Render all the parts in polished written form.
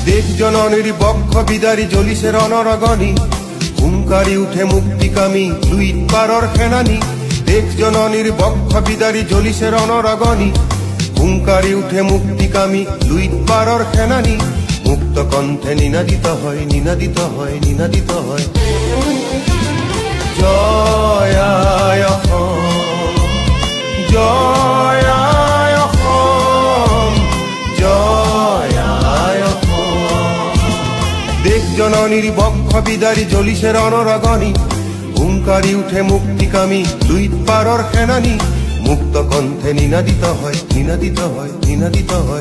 দেশ জননীর বক্ষ বিদারী জ্বলিছে রণরগণী, হুঙ্কারি উঠে মুক্তিকামী লুইত পারর সেনানী। দেশ জননীর বক্ষ বিদারী জ্বলিছে রণরগণী, হুঙ্কারি উঠে মুক্তিকামী লুইত পারর সেনানী। মুক্ত কণ্ঠে নিনাদিত হয়, নিনাদিত হয়, নিনাদিত হয়। জয় আয় অসম, জয় আয় অসম, জয় আয় অসম। দেশ জননীর বক্ষ বিদারী জ্বলিছে রণরগণী, হুঙ্কারি উঠে মুক্তিকামী লুইত পারর সেনানী। মুক্ত কণ্ঠে নিনাদিত হয়, নিনাদিত হয়, নিনাদিত হয়।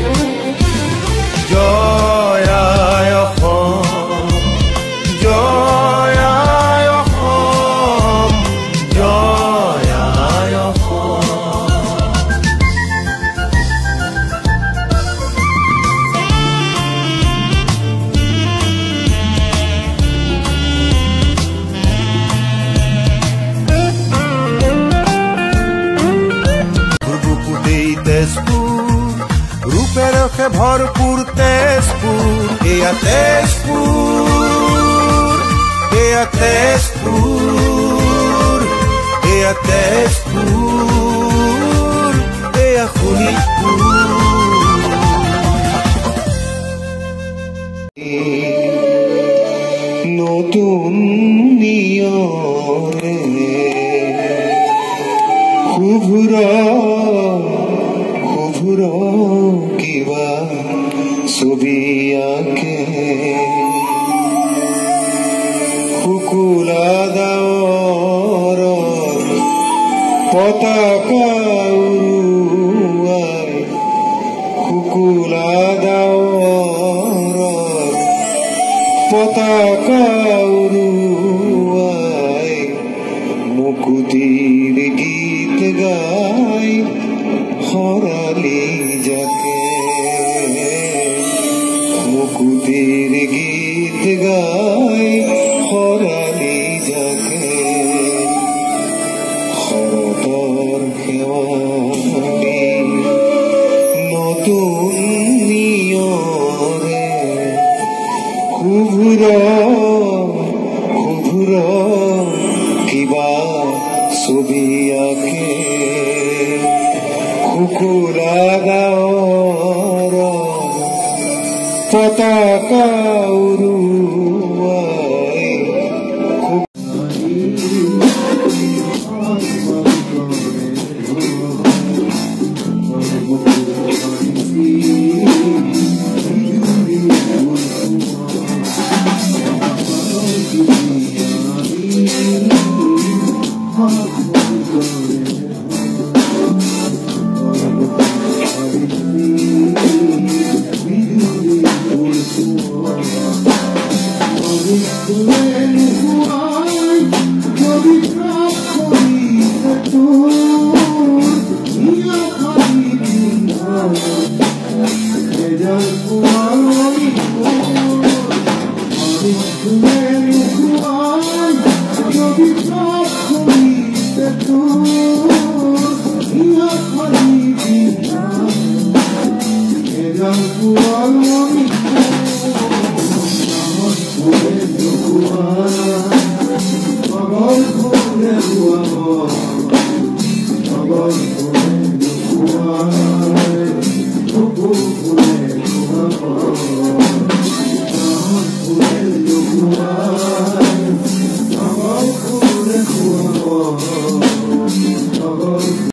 জয় আয় অসম, জয় আয় অসম, জয় আয় অসম। তেজপুর রূপে রসে ভরপুর তেজপুর, এয়া তেজপুর, এয়া তেজপুর, এয়া তেজপুর, এয়া শোণিতপুর। নতুন নিয়ৰে শুভ্ৰ শুভ্ৰ কিবা ছবি আঁকে, শুকুলা ডাৱৰৰ পতাকা উৰুৱাই, শুকুলা ডাৱৰৰ পতাকা উৰুৱাই, মুকুতিৰ গীত গাই হৰালি যাকে, মুকুতিৰ গীত গাই হৰালি যাকে। শৰতৰ শেৱালি নতুন নিয়ৰে শুভ্ৰ শুভ্ৰ কিবা ছবি আঁকে, শুকুলা ডাৱৰৰ পতাকা উৰুৱাই।